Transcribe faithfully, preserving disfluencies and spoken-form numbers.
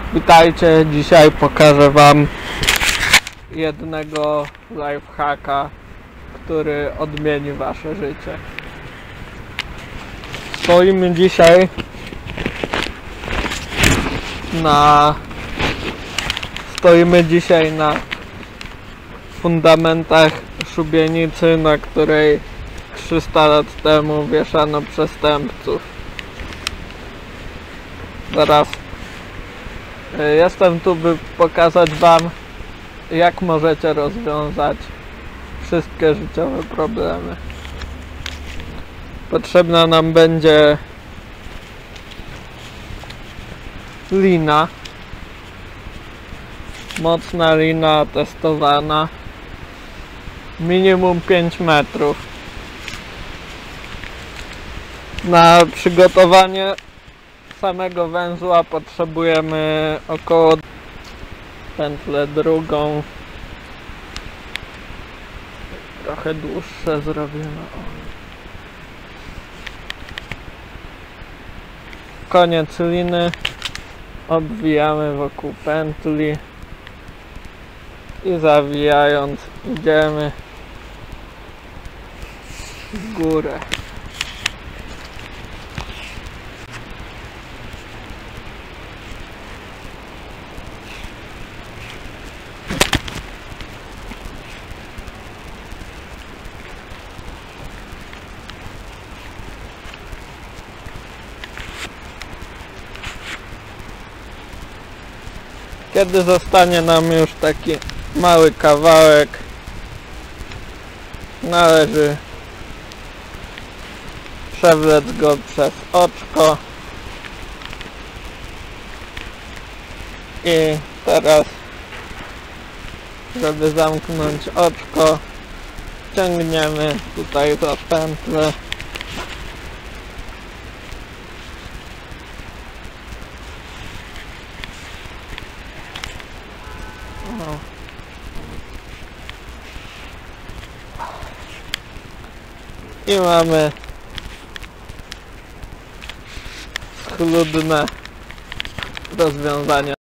Witajcie, dzisiaj pokażę wam jednego lifehacka, który odmieni wasze życie. Stoimy dzisiaj na stoimy dzisiaj na fundamentach szubienicy, na której trzysta lat temu wieszano przestępców. Zaraz jestem tu, by pokazać wam, jak możecie rozwiązać wszystkie życiowe problemy. Potrzebna nam będzie lina, mocna lina testowana, minimum pięć metrów. Na przygotowanie samego węzła potrzebujemy około pętlę drugą, trochę dłuższe zrobimy. Koniec liny obwijamy wokół pętli i zawijając idziemy w górę. Kiedy zostanie nam już taki mały kawałek, należy przewlec go przez oczko i teraz, żeby zamknąć oczko, ciągniemy tutaj za pętlę. I mamy schludne rozwiązanie.